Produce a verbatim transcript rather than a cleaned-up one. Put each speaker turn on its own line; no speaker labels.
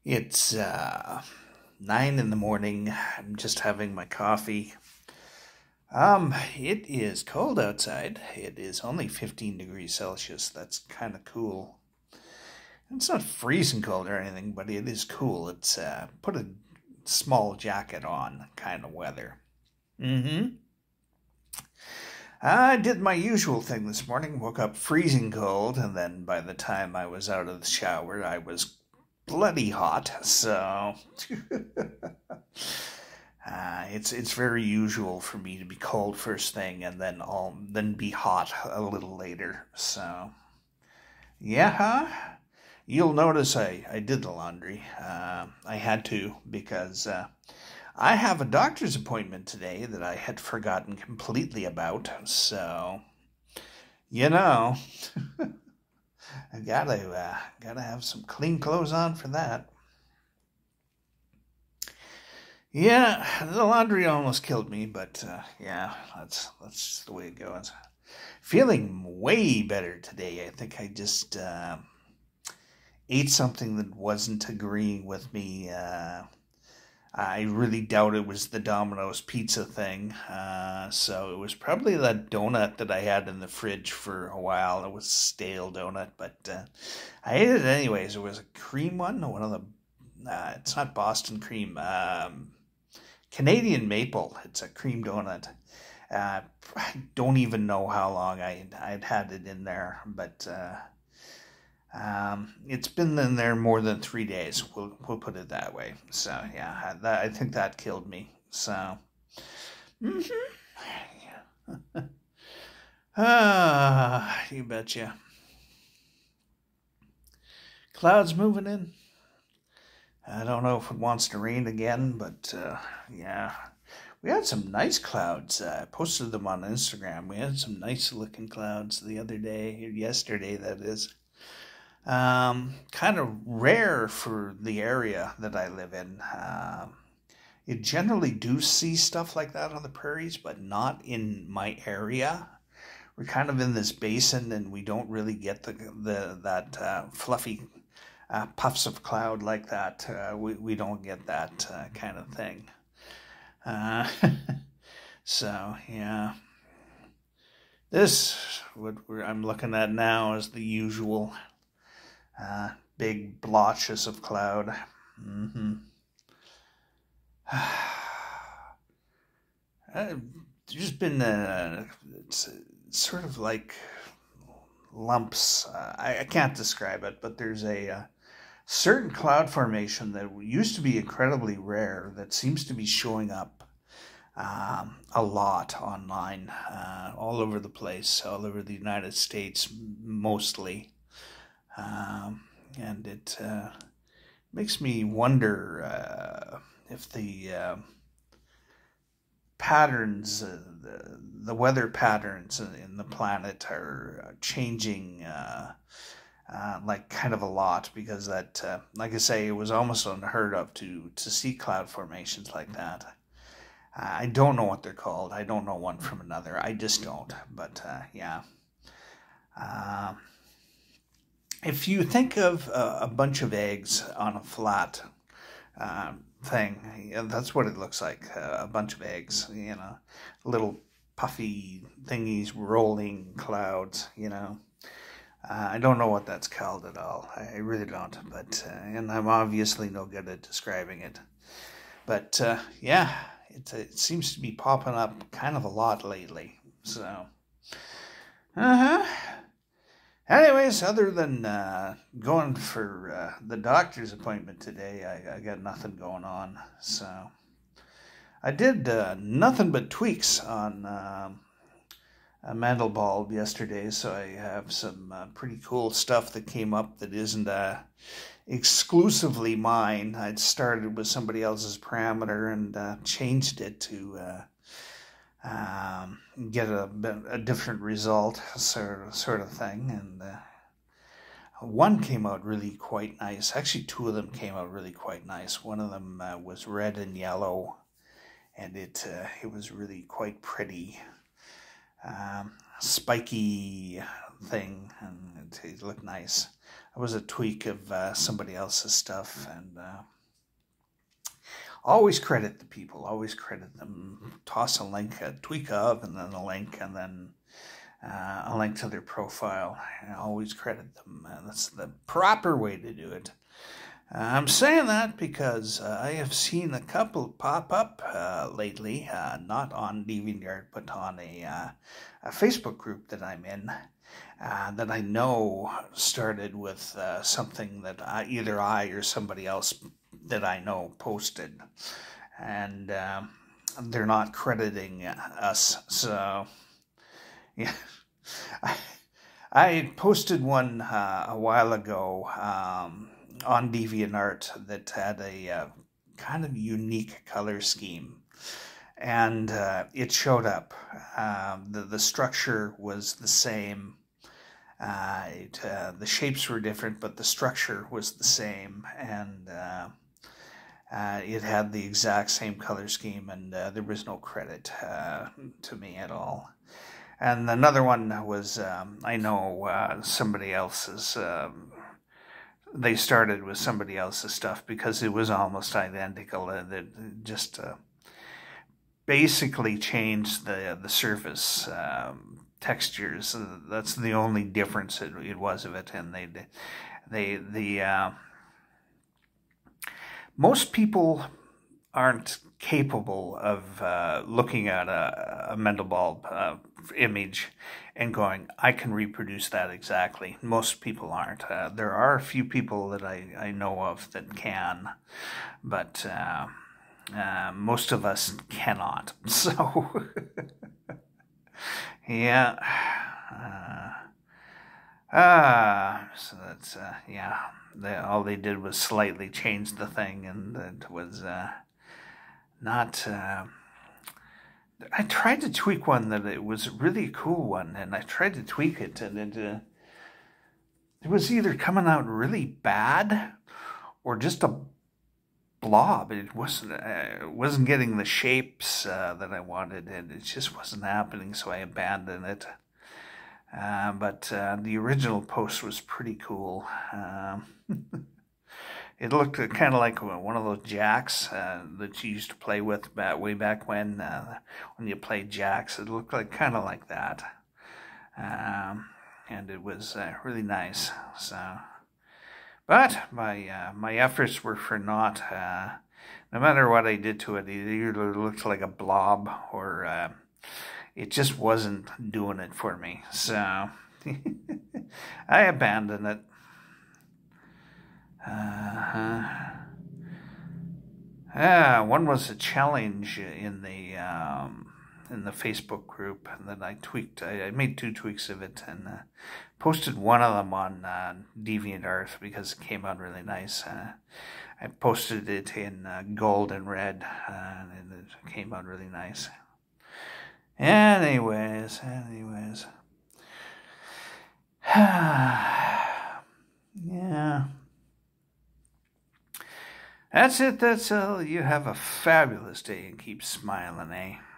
It's uh, nine in the morning. I'm just having my coffee. Um, it is cold outside. It is only fifteen degrees Celsius. That's kind of cool. It's not freezing cold or anything, but it is cool. It's uh, put a small jacket on kind of weather. Mm-hmm. I did my usual thing this morning. Woke up freezing cold, and then by the time I was out of the shower, I was bloody hot. So uh, it's it's very usual for me to be cold first thing, and then all then be hot a little later. So yeah, huh? You'll notice I I did the laundry. Uh, I had to because. Uh, I have a doctor's appointment today that I had forgotten completely about, so you know, I gotta uh, gotta have some clean clothes on for that. Yeah, the laundry almost killed me, but uh, yeah, that's that's just the way it goes. Feeling way better today. I think I just uh, ate something that wasn't agreeing with me. Uh, I really doubt it was the Domino's pizza thing. Uh, so it was probably that donut that I had in the fridge for a while. It was stale donut, but uh, I ate it anyways. It was a cream one, one of the. Uh, it's not Boston cream. Um, Canadian maple. It's a cream donut. Uh, I don't even know how long I I'd had it in there, but. Uh, um, it's been in there more than three days. We'll we'll put it that way. So yeah, that, I think that killed me. So, mm-hmm. Ah, you betcha. Clouds moving in. I don't know if it wants to rain again, but uh, yeah, we had some nice clouds. Uh, I posted them on Instagram. We had some nice looking clouds the other day, yesterday, that is. Um, kind of rare for the area that I live in. Um, you generally do see stuff like that on the prairies, but not in my area. We're kind of in this basin, and we don't really get the the that uh, fluffy uh, puffs of cloud like that. Uh, we we don't get that uh, kind of thing. Uh, so yeah, this what I'm looking at now is the usual. Uh, big blotches of cloud. Mm-hmm. uh, there's been uh, it's, it's sort of like lumps. Uh, I, I can't describe it, but there's a uh, certain cloud formation that used to be incredibly rare that seems to be showing up um, a lot online, uh, all over the place, all over the United States, mostly. Um, and it uh, makes me wonder uh, if the uh, patterns, uh, the, the weather patterns in the planet are changing uh, uh, like kind of a lot because that, uh, like I say, it was almost unheard of to, to see cloud formations like that. Uh, I don't know what they're called. I don't know one from another. I just don't. But uh, yeah. Uh, if you think of a, a bunch of eggs on a flat uh, thing, yeah, that's what it looks like. Uh, a bunch of eggs, you know, little puffy thingies, rolling clouds, you know. Uh, I don't know what that's called at all. I, I really don't. But, uh, and I'm obviously no good at describing it. But, uh, yeah, it, it seems to be popping up kind of a lot lately. So, uh huh. Anyways, other than uh, going for uh, the doctor's appointment today, I, I got nothing going on. So I did uh, nothing but tweaks on um a mandelball yesterday. So I have some uh, pretty cool stuff that came up that isn't uh, exclusively mine. I'd started with somebody else's parameter and uh, changed it to uh, um, get a, a different result, sort of, sort of thing. And uh, one came out really quite nice. Actually, two of them came out really quite nice. One of them uh, was red and yellow, and it uh, it was really quite pretty. Um, spiky, thing, and it, it looked nice. It was a tweak of uh, somebody else's stuff, and uh, always credit the people, always credit them. Toss a link, a tweak of, and then a link, and then uh, a link to their profile. And always credit them. Uh, that's the proper way to do it. Uh, I'm saying that because uh, I have seen a couple pop up uh, lately, uh, not on DeviantArt, but on a, uh, a Facebook group that I'm in, uh, that I know started with uh, something that I, either I or somebody else that I know posted, and um, they're not crediting us. So, yeah, I, I posted one uh, a while ago um, on DeviantArt that had a uh, kind of unique color scheme, and uh, it showed up. Um, the the structure was the same. Uh, it, uh, the shapes were different, but the structure was the same, and uh, uh, it had the exact same color scheme, and uh, there was no credit uh, to me at all. And another one was, um, I know uh, somebody else's, um, they started with somebody else's stuff because it was almost identical. It just uh, basically changed the, the surface um, textures. That's the only difference it, it was of it. And they, they, the, uh, most people aren't capable of uh, looking at a, a Mandelbrot uh, image and going, I can reproduce that exactly. Most people aren't. Uh, there are a few people that I, I know of that can, but uh, uh, most of us cannot. So, yeah. Uh, uh, so that's, uh, yeah. They, all they did was slightly change the thing, and it was uh, not... Uh, I tried to tweak one that it was really a cool one, and I tried to tweak it, and it, uh, it was either coming out really bad or just a blob. It wasn't, uh, wasn't getting the shapes uh, that I wanted, and it just wasn't happening, so I abandoned it. Uh, but uh, the original post was pretty cool. Um, it looked kind of like one of those jacks uh, that you used to play with back, way back when, uh, when you played jacks. It looked like kind of like that, um, and it was uh, really nice. So, but my uh, my efforts were for naught. Uh, no matter what I did to it, it either looked like a blob or. Uh, It just wasn't doing it for me, so I abandoned it. Uh-huh. Ah, one was a challenge in the um, in the Facebook group, and then I tweaked. I, I made two tweaks of it and uh, posted one of them on uh, DeviantArt because it came out really nice. Uh, I posted it in uh, gold and red, uh, and it came out really nice. Anyways, anyways. Yeah. That's it, that's all. You have a fabulous day and keep smiling, eh?